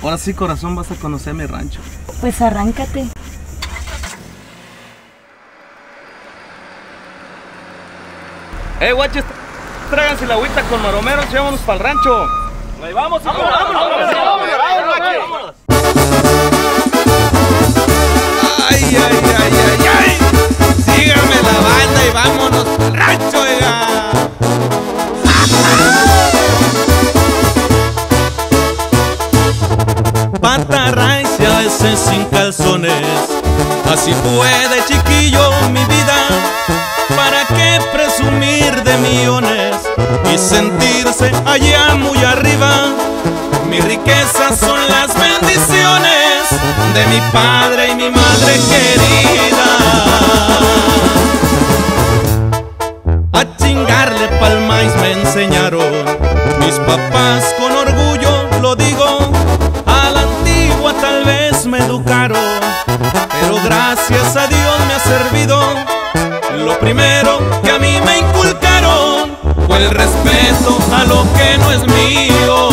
Ahora sí, corazón, vas a conocer mi rancho. Pues arráncate. Guaches, tráiganse la agüita con maromeros y vámonos para el rancho. Ahí vamos, vámonos. Ay, ay, ay, ay, ay. Sígame la banda y vámonos al rancho, oiga. Pata raíz a veces sin calzones. Así fue de chiquillo mi vida. ¿Para qué presumir de millones y sentirse allá muy arriba? Mi riqueza son las bendiciones de mi padre y mi madre querida. A chingarle pa'l maíz me enseñaron mis papás, con orgullo lo digo. A la antigua tal vez me educaron, pero gracias a Dios me ha servido. Lo primero que a mí me inculcaron fue el respeto a lo que no es mío.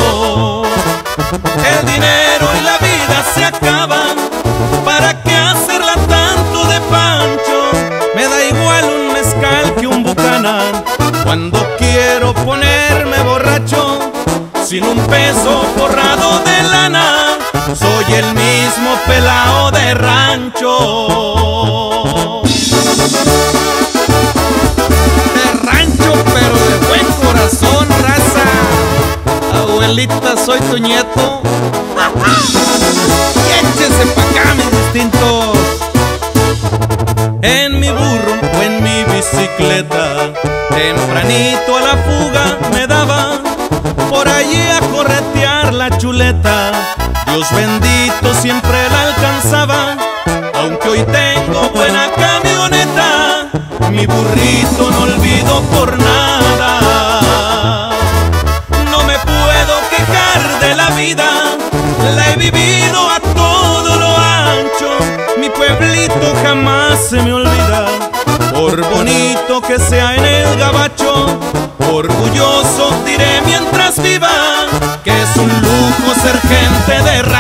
El dinero y la vida se acaban, ¿para qué hacerla tanto de pancho? Me da igual un mezcal que un Buchanan cuando quiero ponerme borracho. Sin un peso forrado de lana, soy el mismo pelao de rancho. De rancho, pero de buen corazón, raza. Abuelita, soy tu nieto. Y échese pa' acá, mis distintos. En mi burro o en mi bicicleta, tempranito a la fuga me daba por allí a corretear la chuleta. Dios bendito siempre la alcanzaba. Aunque hoy tengo buena camioneta, mi burrito no olvido por nada. No me puedo quejar de la vida, la he vivido a todo lo ancho. Mi pueblito jamás se me olvida, por bonito que sea en el gabacho. Orgulloso diré mientras viva que es un lujo ser gente de rancho.